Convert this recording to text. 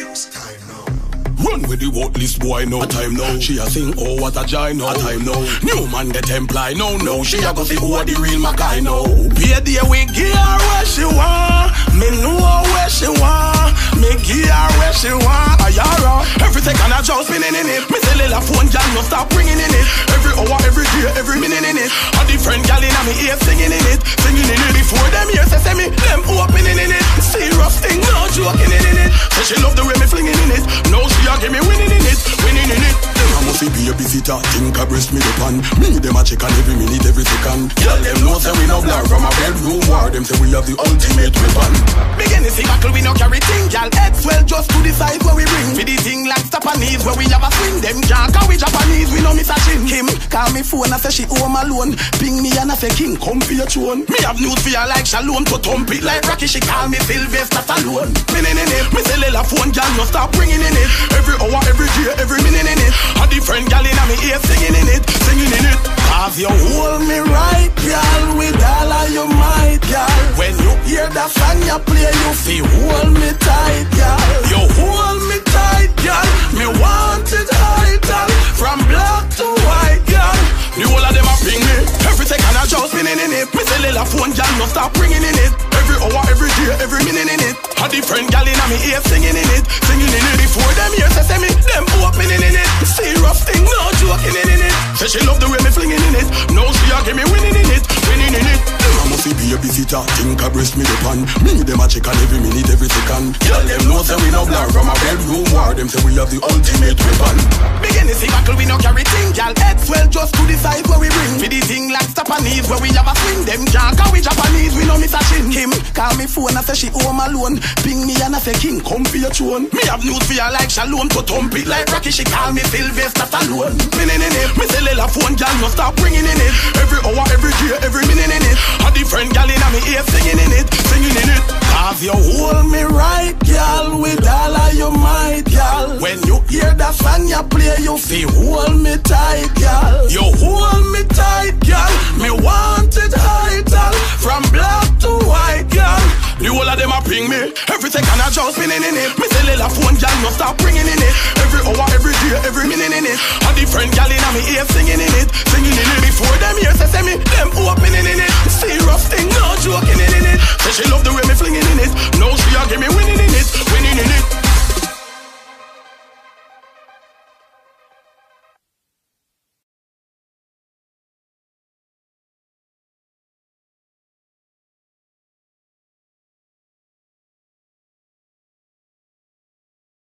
Run with the what list boy, no time now. She a sing, oh what a joy, no time now. New man the temply, no. She a go see who a the real Mackay, no. Be a day we give her where she want. Me know where she want. Me give her where she want. Ayara, every second I just spinning in it. Me say little phone girl no stop ringing in it. Every hour, every day, every minute in it. A different girl in me ear singing in it. Singing in it before them ears say me. Them opening in it. Serious thing, no joking in it. Say she love the way me flinging in it. No she a give me winning in it, winning in it. I must be a visitor, think I breast me the pan. Me them a check on every minute, every second. Girl them know say we no blur from a bedroom war. Them say we have the ultimate weapon. Begin to see buckle, we no carry thing. Girl head swell just to the size where we bring. For the thing like Japanese where we have a swing. Them can't call we Japanese, we no miss a chin. Kim call me phone and say she home alone. Ping me and I say king, come for your throne. Me have news for you like Shalom to thump it like Rocky. She call me Sylvester Stallone. Minute in it, me say Lela phone, girl no stop ringing in it. Every hour, every day, every minute in it. A different gal in me ear singing in it, singing in it. Cause you hold me right, girl, with all of your might, girl. When you hear that song you play, you feel hold me tight, girl. You hold me tight, girl. Me want it high, girl. From black to white, girl. The whole of them a ping me. Every second I just spinning in it. Me say little phone, girl, no stop ringing in it. Every hour, every day, every minute in it. A different gal in me ear singing in it, singing in it. Before them ears say me, them opening in it. Serious thing, no joking in it. Say she love the way me flinging in it. No she a give me winning in it, winning in it. I must be a visitor, think I breast me the pan. Me them a check on every minute, every second. Girl them know say we no blur from a bedroom war. Them say we have the ultimate weapon. Begin to see buckle, we no carry thing. Girl head swell just to the size where we bring. For the thing like Japanese where we have a swing. Them can't call we Japanese, we no miss a chin. Kim call me phone and say she home alone. Ping me and I say king, come for your throne. Me have news for you like Shalom to thump it like Rocky. She call me Sylvester Stallone. Minute in it, me say Lela phone, girl no stop ringing in it. Every hour, every day, every minute in it. A different girl in me ear singing in it, singing in it. Cause you hold me right, girl, with all of your might, girl. When you hear that song you play, you feel hold me tight, girl. You hold me tight, girl. Me want it high, girl. From black to white, girl. The whole of them a ping me. Every second I just spinning in it. Me say little phone, girl, no stop ringing in it. Every hour, every day, every minute in it. A different girl in me ear singing in it, singing in it. Before them ears say me, them opening in it. Serious thing, no joking in it. Say she love the way me flinging in it.